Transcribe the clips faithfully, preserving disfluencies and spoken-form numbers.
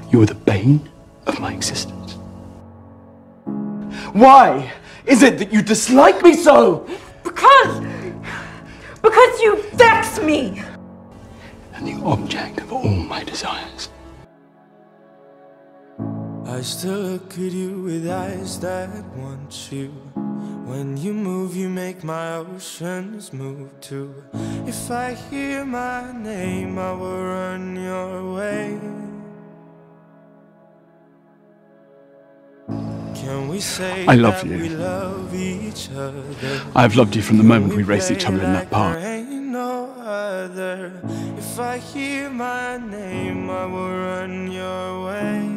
You are the bane of my existence. Why is it that you dislike me so? Because... because you vex me! And the object of all my desires. I still look at you with eyes that want you. When you move, you make my oceans move too. If I hear my name, I will run your way. Can we say I love that you. we love each other? I have loved you from the moment we raced each other in that park. There ain't no other. If I hear my name, I will run your way.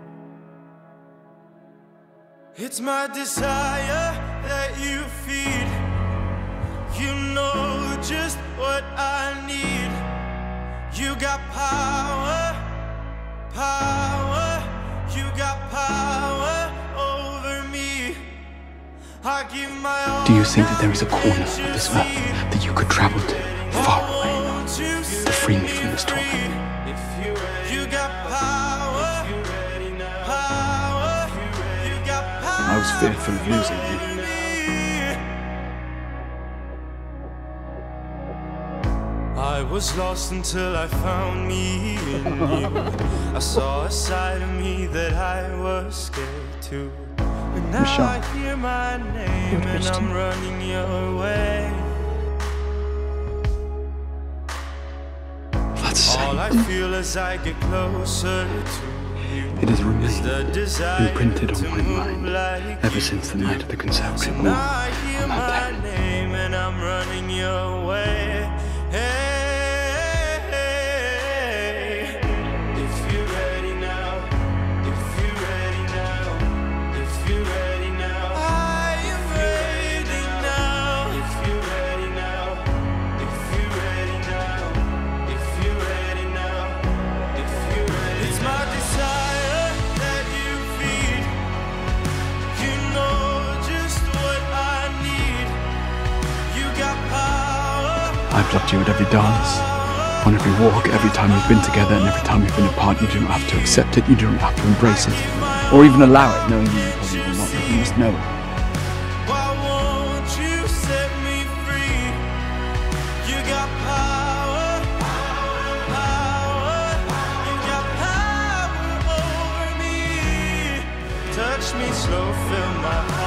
It's my desire that you feed. You know just what I need. You got power, power. You got power over me. I give my all. Do you think that there is a corner of this earth that you could travel to, far away, to free me from this torment? You got power, power. You got power. I was fearful of losing you. I was lost until I found me in you. I saw a side of me that I was scared to. But now I hear my name and I'm running your way. That's the same. All I feel as I get closer to you. It has remained imprinted on my mind like ever since the night of the conservatory ball now I hear on my that day. name and I'm running your way. Hey. I've loved you at every dance, on every walk, every time we've been together and every time we've been apart. You do not have to accept it, you do not have to embrace it, or even allow it, knowing you probably will not, but you must know it. Why won't you set me free? You got power, power, you got power over me. Touch me slow, fill my heart.